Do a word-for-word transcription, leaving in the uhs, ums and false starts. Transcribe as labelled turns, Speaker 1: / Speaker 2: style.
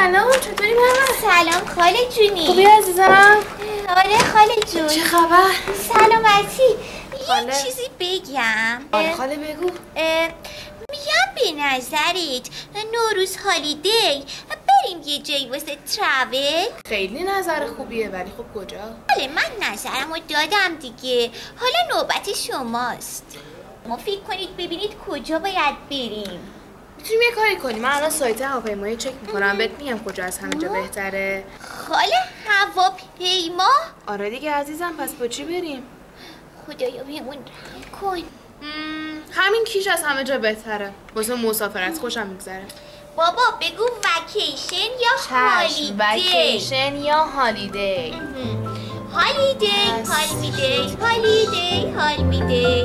Speaker 1: سلام، چطوری مامان؟
Speaker 2: سلام خاله جونی.
Speaker 1: خوبی عزیزم؟
Speaker 2: آره خاله جون.
Speaker 1: چه خبر؟
Speaker 2: سلامتی.
Speaker 1: خاله.
Speaker 2: یه چیزی بگم.
Speaker 1: آره خاله بگو.
Speaker 2: میگم به نظرت نوروز هالیدی بریم یه جایی واسه تراول؟
Speaker 1: خیلی نظر خوبیه ولی خب کجا؟
Speaker 2: بله من نظرمو دادم دیگه، حالا نوبت شماست. ما فکر کنید ببینید کجا باید بریم.
Speaker 1: میتونیم یه کاری کنیم، من الان سایت هواپیمایی چک میکنم بهت میگم کجا از همه جا بهتره.
Speaker 2: خاله هواپیما؟
Speaker 1: آره دیگه عزیزم، پس با چی بریم؟
Speaker 2: خدایا بهمون رحم کن.
Speaker 1: همین کیش از همه جا بهتره، واسه مسافرت خوشم میگذره.
Speaker 2: بابا بگو وکیشن یا هالیدی.
Speaker 1: وکیشن یا هالیدی.
Speaker 2: هالیدی، حال میده، هالیدی، حال میده.